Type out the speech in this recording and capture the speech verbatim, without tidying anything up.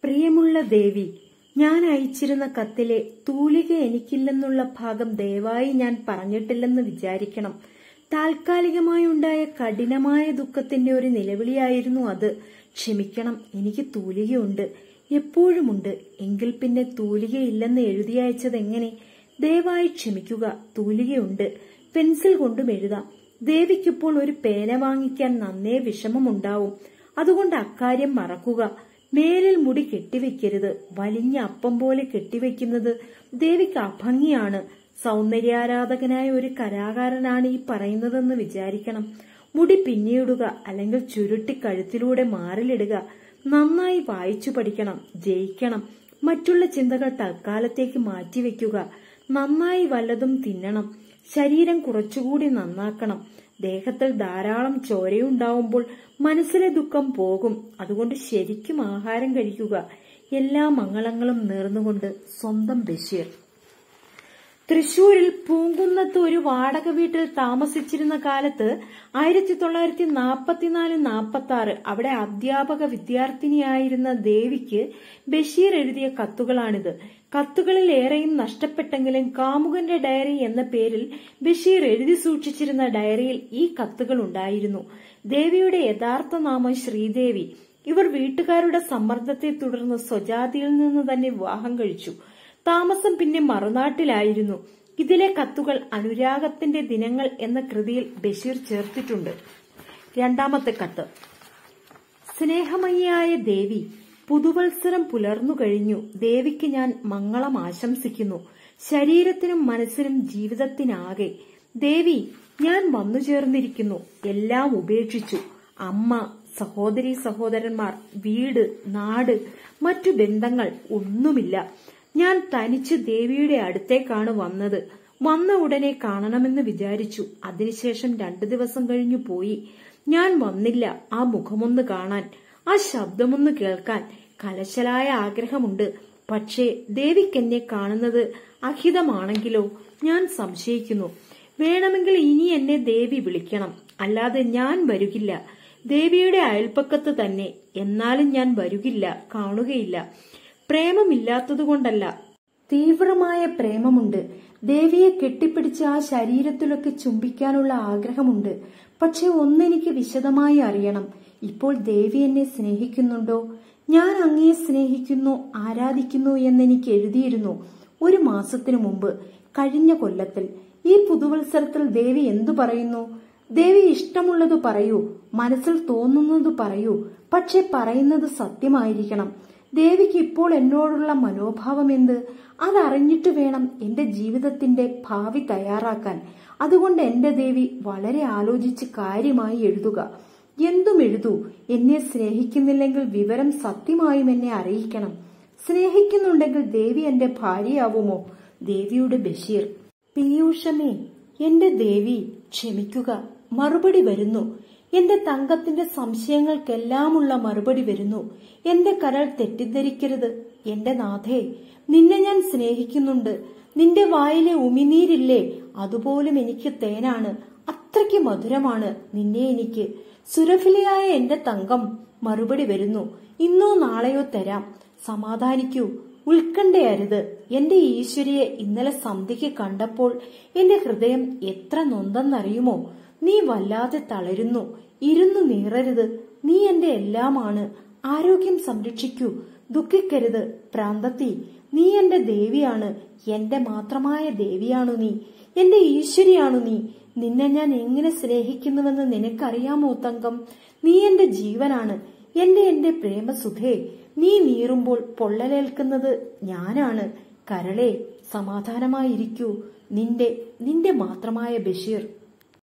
പ്രിയമുള്ള ദേവി, ഞാൻ അയച്ചിരുന്ന കത്തിലെ തൂലിക എനിക്കില്ലെന്നുള്ള ഭാഗം ദയവായി ഞാൻ പറഞ്ഞിട്ടില്ലെന്ന് വിചാരിക്കണം. താൽക്കാലികമായുണ്ടായ കഠിനമായ ദുഃഖത്തിന്റെ ഒരു നിലവിളിയായിരുന്നു അത്. ക്ഷമിക്കണം, എനിക്ക് തൂലികയുണ്ട്, എപ്പോഴുമുണ്ട്. എങ്കിൽ പിന്നെ തൂലികയില്ലെന്ന് എഴുതി അയച്ചത് എങ്ങനെ? ദയവായി ക്ഷമിക്കുക, തൂലികയുണ്ട്. പെൻസിൽ കൊണ്ടും എഴുതാം. ദേവിക്കിപ്പോൾ ഒരു പേന വാങ്ങിക്കാൻ നന്നേ വിഷമമുണ്ടാവും. അതുകൊണ്ട് അക്കാര്യം മറക്കുക. മേലിൽ മുടി കെട്ടിവെക്കരുത്. വലിഞ്ഞ അപ്പം പോലെ കെട്ടിവെക്കുന്നത് ദേവിക്ക് അഭംഗിയാണ്. സൗന്ദര്യാരാധകനായ ഒരു കലാകാരനാണ് ഈ പറയുന്നതെന്ന് വിചാരിക്കണം. മുടി പിന്നിയിടുക, അല്ലെങ്കിൽ ചുരുട്ടി കഴുത്തിലൂടെ മാറിലിടുക. നന്നായി വായിച്ചു പഠിക്കണം, ജയിക്കണം. മറ്റുള്ള ചിന്തകൾ തൽക്കാലത്തേക്ക് മാറ്റിവെക്കുക. നന്നായി വല്ലതും തിന്നണം. ശരീരം കുറച്ചുകൂടി നന്നാക്കണം. ദേഹത്തിൽ ധാരാളം ചോരയുണ്ടാവുമ്പോൾ മനസ്സിലെ ദുഃഖം പോകും. അതുകൊണ്ട് ശരിക്കും ആഹാരം കഴിക്കുക. എല്ലാ മംഗളങ്ങളും നേർന്നുകൊണ്ട് സ്വന്തം ബഷീർ. തൃശൂരിൽ പൂങ്കുന്നത്ത് ഒരു വാടക വീട്ടിൽ താമസിച്ചിരുന്ന കാലത്ത് ആയിരത്തി തൊള്ളായിരത്തി നാപ്പത്തിനാല് നാപ്പത്തി ആറ് അവിടെ അധ്യാപക വിദ്യാർത്ഥിനിയായിരുന്ന ദേവിക്ക് ബഷീർ എഴുതിയ കത്തുകളാണിത്. കത്തുകളിൽ ഏറെയും നഷ്ടപ്പെട്ടെങ്കിലും കാമുകന്റെ ഡയറി എന്ന പേരിൽ ബഷീർ എഴുതി സൂക്ഷിച്ചിരുന്ന ഡയറിയിൽ ഈ കത്തുകൾ ഉണ്ടായിരുന്നു. ദേവിയുടെ യഥാർത്ഥ നാമം ശ്രീദേവി. ഇവർ വീട്ടുകാരുടെ സമ്മർദ്ദത്തെ തുടർന്ന് സ്വജാതിയിൽ നിന്ന് തന്നെ വിവാഹം കഴിച്ചു. താമസം പിന്നെ മറുനാട്ടിലായിരുന്നു. ഇതിലെ കത്തുകൾ അനുരാഗത്തിന്റെ ദിനങ്ങൾ എന്ന കൃതിയിൽ ബഷീർ ചേർത്തിട്ടുണ്ട്. രണ്ടാമത്തെ കത്ത്. സ്നേഹമയിയായ ദേവി, പുതുവത്സരം പുലർന്നു കഴിഞ്ഞു. ദേവിക്ക് ഞാൻ മംഗളം ആശംസിക്കുന്നു, ശരീരത്തിനും മനസ്സിനും ജീവിതത്തിനാകെ. ദേവി, ഞാൻ വന്നു ചേർന്നിരിക്കുന്നു. എല്ലാം ഉപേക്ഷിച്ചു. അമ്മ, സഹോദരി സഹോദരന്മാർ, വീട്, നാട്, മറ്റു ബന്ധങ്ങൾ ഒന്നുമില്ല. ഞാൻ തനിച്ച് ദേവിയുടെ അടുത്തേക്കാണ് വന്നത്. വന്ന ഉടനെ കാണണമെന്ന് വിചാരിച്ചു. അതിനുശേഷം രണ്ടു ദിവസം കഴിഞ്ഞു പോയി. ഞാൻ വന്നില്ല ആ മുഖമൊന്ന് കാണാൻ, ആ ശബ്ദമൊന്ന് കേൾക്കാൻ. കലശലായ ആഗ്രഹമുണ്ട്. പക്ഷേ ദേവിക്കെന്നെ കാണുന്നത് അഹിതമാണെങ്കിലോ? ഞാൻ സംശയിക്കുന്നു. വേണമെങ്കിൽ ഇനി എന്നെ ദേവി വിളിക്കണം, അല്ലാതെ ഞാൻ വരുകില്ല. ദേവിയുടെ അയൽപ്പക്കത്ത് തന്നെ. എന്നാലും ഞാൻ വരുകില്ല, കാണുകയില്ല. പ്രേമമില്ലാത്തതുകൊണ്ടല്ല, തീവ്രമായ പ്രേമമുണ്ട്. ദേവിയെ കെട്ടിപ്പിടിച്ച് ആ ശരീരത്തിലൊക്കെ ചുംബിക്കാനുള്ള ആഗ്രഹമുണ്ട്. പക്ഷെ ഒന്നെനിക്ക് വിശദമായി അറിയണം. ഇപ്പോൾ ദേവി എന്നെ സ്നേഹിക്കുന്നുണ്ടോ? ഞാൻ അങ്ങയെ സ്നേഹിക്കുന്നു, ആരാധിക്കുന്നു എന്നെനിക്ക് എഴുതിയിരുന്നു ഒരു മാസത്തിനു മുമ്പ്, കഴിഞ്ഞ കൊല്ലത്തിൽ. ഈ പുതുവത്സരത്തിൽ ദേവി എന്തു പറയുന്നു? ദേവി ഇഷ്ടമുള്ളത് പറയൂ, മനസ്സിൽ തോന്നുന്നത് പറയൂ. പക്ഷെ പറയുന്നത് സത്യമായിരിക്കണം. ദേവിക്ക് ഇപ്പോൾ എന്നോടുള്ള മനോഭാവം എന്ത്? അതറിഞ്ഞിട്ട് വേണം എന്റെ ജീവിതത്തിന്റെ ഭാവി തയ്യാറാക്കാൻ. അതുകൊണ്ട് എന്റെ ദേവി വളരെ ആലോചിച്ച് കാര്യമായി എഴുതുക. എന്തും എഴുതൂ. എന്നെ സ്നേഹിക്കുന്നില്ലെങ്കിൽ വിവരം സത്യമായും എന്നെ അറിയിക്കണം. സ്നേഹിക്കുന്നുണ്ടെങ്കിൽ ദേവി എന്റെ ഭാര്യയാവുമോ? ദേവിയുടെ ബഷീർ. പീയൂഷമേ, എന്റെ ദേവി, ക്ഷമിക്കുക. മറുപടി വരുന്നു. എന്റെ തങ്കത്തിന്റെ സംശയങ്ങൾക്കെല്ലാമുള്ള മറുപടി വരുന്നു. എന്റെ കരൾ തെറ്റിദ്ധരിക്കരുത്. എന്റെ നാഥേ, നിന്നെ ഞാൻ സ്നേഹിക്കുന്നുണ്ട്. നിന്റെ വായിലെ ഉമിനീരില്ലേ, അതുപോലും എനിക്ക് തേനാണ്. അത്രയ്ക്ക് മധുരമാണ് നിന്നെ എനിക്ക്. സുരഭിലയായ എന്റെ തങ്കം, മറുപടി വരുന്നു. ഇന്നോ നാളെയോ തരാം. സമാധാനിക്കൂ, ഉത്കണ്ഠയരുത്. എന്റെ ഈശ്വരിയെ ഇന്നലെ സന്ധ്യയ്ക്ക് കണ്ടപ്പോൾ എന്റെ ഹൃദയം എത്ര നൊന്തെന്നറിയുമോ? നീ വല്ലാതെ തളരുന്നു. ഇരുന്നു നീറരുത്. നീ എന്റെ എല്ലാമാണ്. ആരോഗ്യം സംരക്ഷിക്കൂ. ദുഃഖിക്കരുത്. പ്രാന്തത്തി, നീ എന്റെ ദേവിയാണ്. എന്റെ മാത്രമായ ദേവിയാണു നീ. എന്റെ ഈശ്വരിയാണു നീ. നിന്നെ ഞാൻ എങ്ങനെ സ്നേഹിക്കുന്നുവെന്ന് നിനക്കറിയാമോ തങ്കം? നീ എന്റെ ജീവനാണ്. എന്റെ എന്റെ പ്രേമസുധേ, നീ നീറുമ്പോൾ പൊള്ളലേൽക്കുന്നത് ഞാനാണ്. കരളെ, സമാധാനമായിരിക്കൂ. നിന്റെ നിന്റെ മാത്രമായ ബഷീർ.